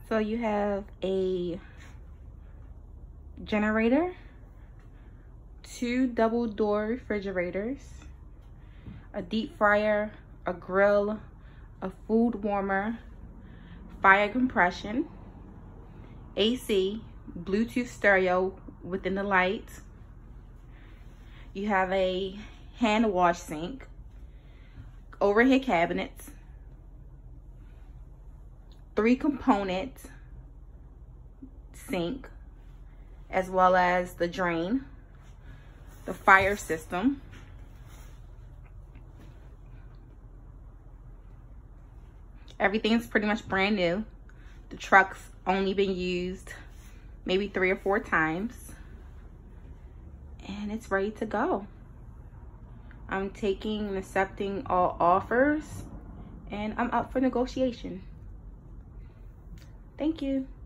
So you have a generator, 2 double door refrigerators, a deep fryer, a grill, a food warmer, fire compression, AC, Bluetooth stereo within the light. You have a hand wash sink, overhead cabinets, 3 component sink, as well as the drain, the fire system, everything's pretty much brand new. The truck's only been used maybe 3 or 4 times, and it's ready to go. I'm taking and accepting all offers, and I'm up for negotiation. Thank you.